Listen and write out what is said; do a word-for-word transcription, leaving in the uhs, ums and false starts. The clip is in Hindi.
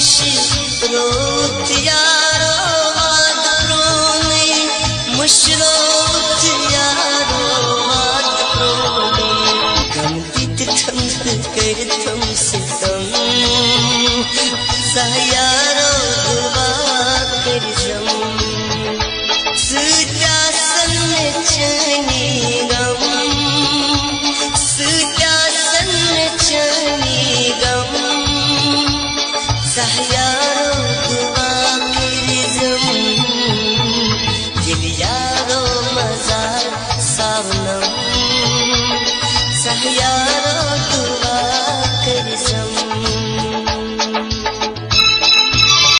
रोत यारो वाद प्रोने मुशरोत यारो वाद प्रोने गम दित ठंड कर तुम सितम सयारो दुआ कर जम सुटा सन चनी गम सुटा सन चनी गम सयारो